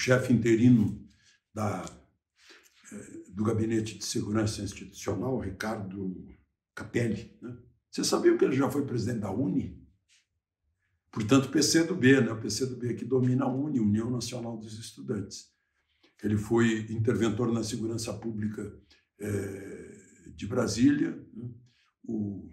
chefe interino do Gabinete de Segurança Institucional, Ricardo Capelli, né? Você sabia que ele já foi presidente da UNE? Portanto, PCdoB, né? O PCdoB que domina a UNE, União Nacional dos Estudantes. Ele foi interventor na segurança pública de Brasília, né? O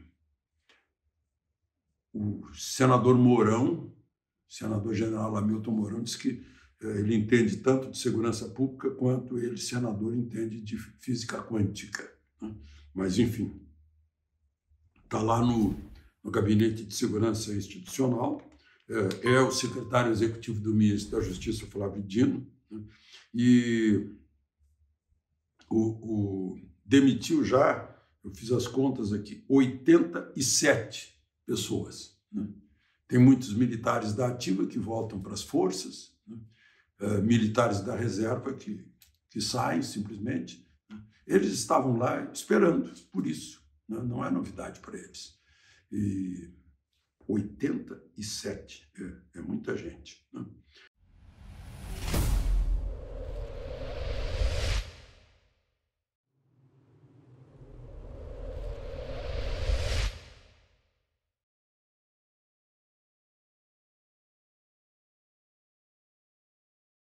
senador Mourão, senador general Hamilton Mourão, disse que ele entende tanto de segurança pública quanto ele, senador, entende de física quântica, né? Mas, enfim, está lá no Gabinete de Segurança Institucional, é o secretário executivo do ministro da Justiça, Flávio Dino, né? E demitiu já, eu fiz as contas aqui, 87 pessoas, né? Tem muitos militares da ativa que voltam para as forças, né? Militares da reserva que saem simplesmente, né? Eles estavam lá esperando por isso, né? Não é novidade para eles. E 87 é muita gente, né?